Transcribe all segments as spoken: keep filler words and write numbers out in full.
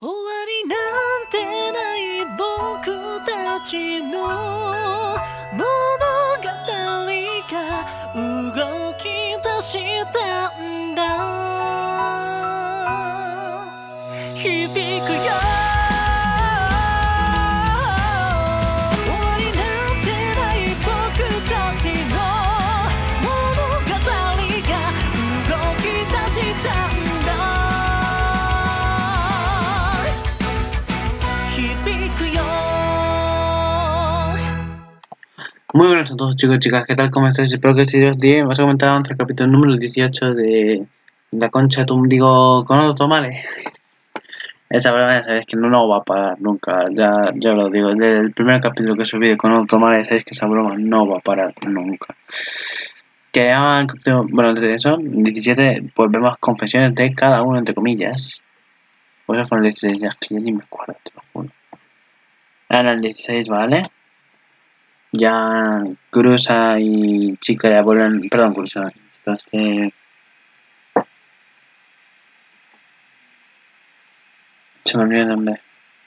終わりなんてない僕たちの物語が動き出したんだ。響くよ終わりなんてない僕たちの物語が動き出したんだ。 Muy buenas a todos chicos y chicas, ¿qué tal? ¿Cómo estáis? Espero que estéis bien. Vamos a comentar ahora el capítulo número dieciocho de La Concha de tu digo con otro tomale. Esa broma ya sabéis que no, no va a parar nunca, ya, ya lo digo, desde el primer capítulo que subí de con otro tomale sabéis que esa broma no va a parar nunca. Que llama el capítulo, bueno, antes de eso, diecisiete, pues vemos confesiones de cada uno entre comillas. Pues eso fueron el dieciséis, ya que yo ni me acuerdo, te lo juro. Ahora el dieciséis, ¿vale? Ya Kurusa y Chica ya vuelven, perdón, Kurusa, este... se me olvidó el nombre.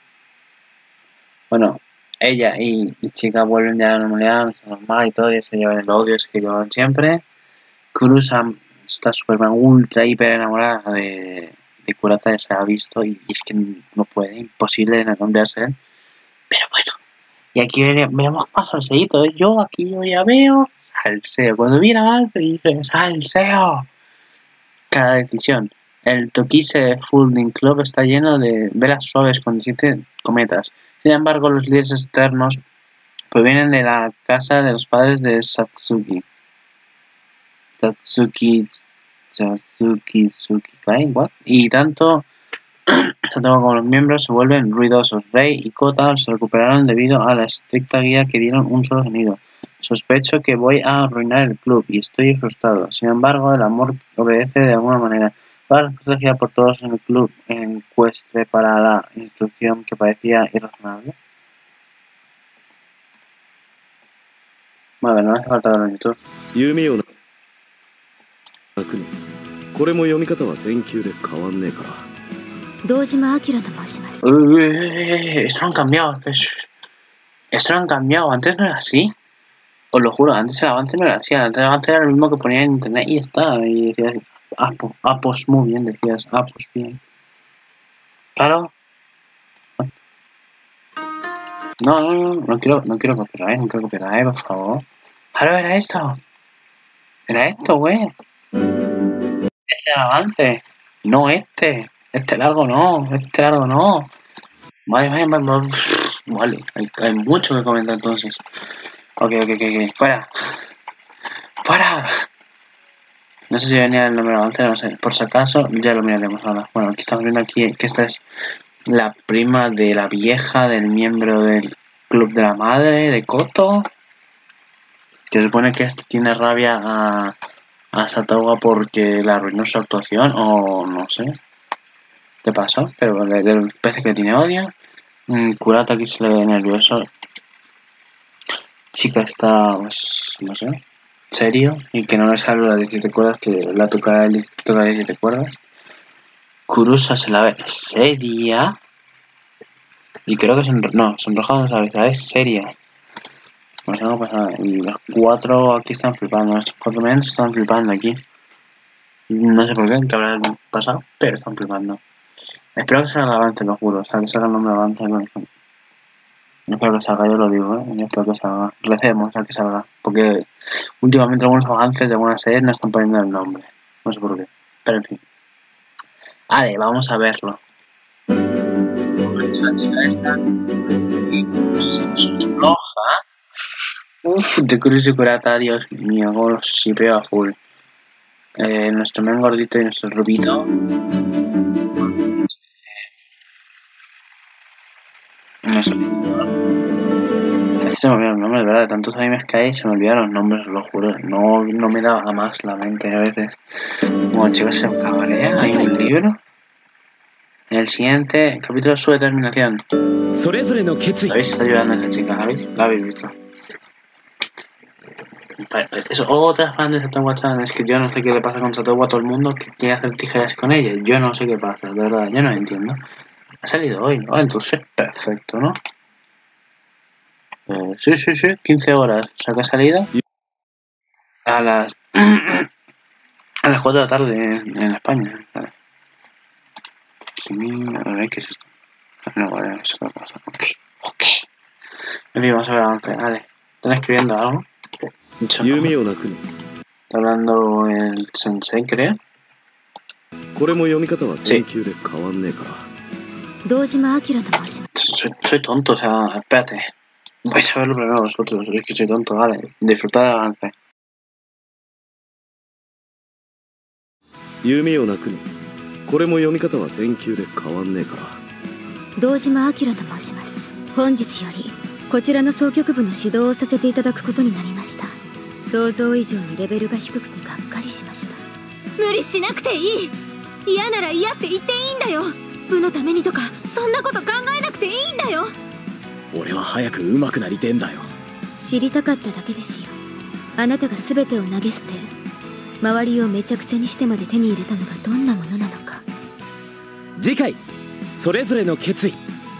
Bueno, ella y, y Chica vuelven ya a la normalidad, normal y todo, y se llevan el odio ese que llevaban siempre. Kurusa está súper ultra hiper enamorada de, de Kurata, ya se ha visto, y, y es que no puede, imposible enamorarse de él. Pero bueno. Y aquí veremos más salseíto. Yo aquí yo ya veo salseo. Cuando viene avance dice salseo. Cada decisión. El Tokise Folding Club está lleno de velas suaves con siete cometas. Sin embargo, los líderes externos provienen de la casa de los padres de Satsuki. Satsuki... Satsuki... Tsukikai, what? Y tanto... Santiago como los miembros se vuelven ruidosos. Rei y Kota se recuperaron debido a la estricta guía que dieron un solo sonido. Sospecho que voy a arruinar el club y estoy frustrado. Sin embargo, el amor obedece de alguna manera. Para protegida por todos en el club encuestre para la instrucción que parecía irrazonable. Vale, no me hace falta verlo en YouTube. これも読み方は天球で変わんねえから。 Dojima Akiraと申します。 Uy, esto lo han cambiado. Esto lo han cambiado. Antes no era así. Os lo juro, antes el avance no era así. Antes el avance era lo mismo que ponía en internet y ya está. Y decías, ah, pues, ah, pues muy bien, decías, ah, pues bien. Claro. No, no, no, no quiero, no quiero copyright, no quiero copyright, por favor. Claro, era esto. Era esto, güey. Este es el avance. No este. Este largo no, este largo no. Vale, vale, vale, vale. Vale, hay, hay mucho que comentar entonces. Ok, ok, ok, ok. Para. Para. No sé si venía el número avance, no sé. Por si acaso, ya lo miraremos ahora. Bueno, aquí estamos viendo aquí que esta es la prima de la vieja del miembro del club de la madre, de Koto. Que se supone que este tiene rabia a, a Satoga porque le arruinó su actuación, o no sé. ¿Qué pasa? Pero el pez que tiene odio. Mm, Kurata aquí se le ve nervioso. Chica está, pues, no sé, serio. Y que no le sale las diecisiete cuerdas, que la toca el toca las diecisiete cuerdas. Kurusa se la ve seria. Y creo que son, no, sonrojada a la vez seria. No sé, no pasa nada. Y los cuatro aquí están flipando. Los cuatro men están flipando aquí. No sé por qué, que habrá pasado, pero están flipando. Espero que salga el avance, lo juro. O sea, que salga el nombre de avance. No, no espero que salga, yo lo digo, ¿eh? Yo espero que salga. Recemos a que salga. Porque últimamente algunos avances de algunas series no están poniendo el nombre. No sé por qué. Pero en fin. Vale, vamos a verlo. Esta chica esta. Roja. Uff, de Kurusa y Kurata, Dios mío, como los shipeo a full. Eh, nuestro men gordito y nuestro rubito. No sé. Este se me olvidaron los nombres, ¿verdad? De tantos animes que hay, se me olvidaron los nombres, os lo juro. No, no me da a más la mente a veces. Bueno, chicos, se me cabrea. Hay un libro. En el siguiente capítulo, su determinación. ¿Sabéis? Está llorando esta chica, ¿sabéis? La habéis visto. Eso, otra fan de Satowa-chan. Es que yo no sé qué le pasa con Satowa a todo el mundo que quiere hacer tijeras con ella. Yo no sé qué pasa, de verdad, yo no entiendo. Ha salido hoy, ¿no? Entonces, perfecto, ¿no? Eh, sí, sí, sí, quince horas. O sea, que ha salido a las... a las cuatro de la tarde en, en España. Vale. A ver, ¿qué es esto? No, vale, es otra cosa. Ok, ok. En fin, vamos a ver avance. Vale. ¿Están escribiendo algo? Mucho no. 弓をなくに Está hablando el sensei, creo. これも読み方は天球で変わんねえから堂島明と申します Soy, soy tonto, o sea, espérate. Vais a verlo primero vosotros, es que soy tonto, vale. Disfrutad del avance. 弓をなくにこれも読み方は天球で変わんねえから堂島明と申します本日よりこちらの総局部の指導をさせていただくことになりました想像以上にレベルが低くてがっかりしました無理しなくていい嫌なら嫌って言っていいんだよ部のためにとかそんなこと考えなくていいんだよ俺は早く上手くなりてんだよ知りたかっただけですよあなたが全てを投げ捨て周りをめちゃくちゃにしてまで手に入れたのがどんなものなのか次回それぞれの決意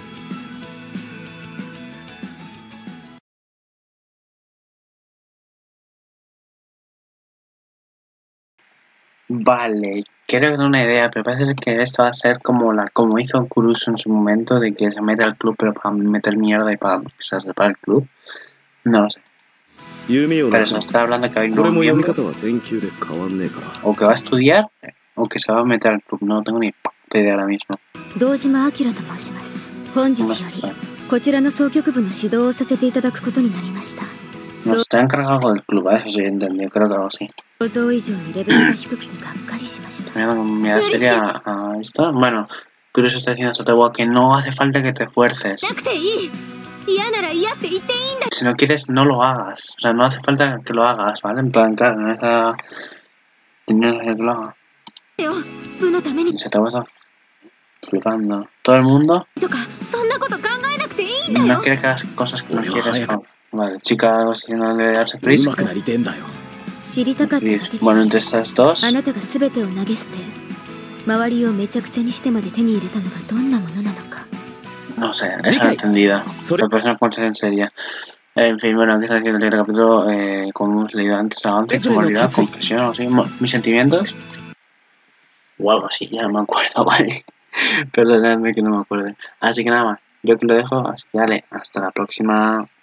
Vale, creo que no una idea, pero parece que esto va a ser como la como hizo Kurusu en su momento, de que se mete al club pero para meter mierda y para que se sepa el club. No lo sé. 弓を Pero なく se に está hablando que hay これ nuevos も読み miembros, 方は天球で変わんねえから o que va a estudiar, o que se va a meter al club. No tengo ni puta idea ahora mismo. 堂島明と申します本日よりこちらの総局部の指導をさせていただくことになりました Nos está encargado algo del club, ¿eh? Eso sí, entendido, creo que algo así. 想像以上にレベルが低くてがっかりしました Mira, mira, sería ah, esto. Bueno, Kurusu está diciendo a Sotewa que no hace falta que te esfuerces. なくていい嫌なら嫌って言っていいんだ Si no quieres, no lo hagas. O sea, no hace falta que lo hagas, ¿vale? En plan, claro, no está... Tienes que lo haga. よ部のために Y Sotewa está flipando. Todo el mundo とかそんなこと考えなくていいんだ no よ quiere que hagas cosas que no Bueno, quieres. vaya. Oh, vale, chica, algo así, no debe darse 上 prisa. 手くなりてんだよ知りたかっただ Y, けです bueno, entre estas dos... あなたが全てを投げ捨て周りをめちゃくちゃにしてまで手に入れたのがどんなものなのか No sé, Sí, esa no que- entendida. sobre- La persona con en seria. En fin, bueno, aquí está diciendo el capítulo, eh, como hemos leído antes, antes, Eso como es lo olvidado, que sí. confesión, o así, mo- mis sentimientos. O algo así, ya no me acuerdo, vale. Perdonadme que no me acuerde. Así que nada más, yo que lo dejo, así que dale, hasta la próxima.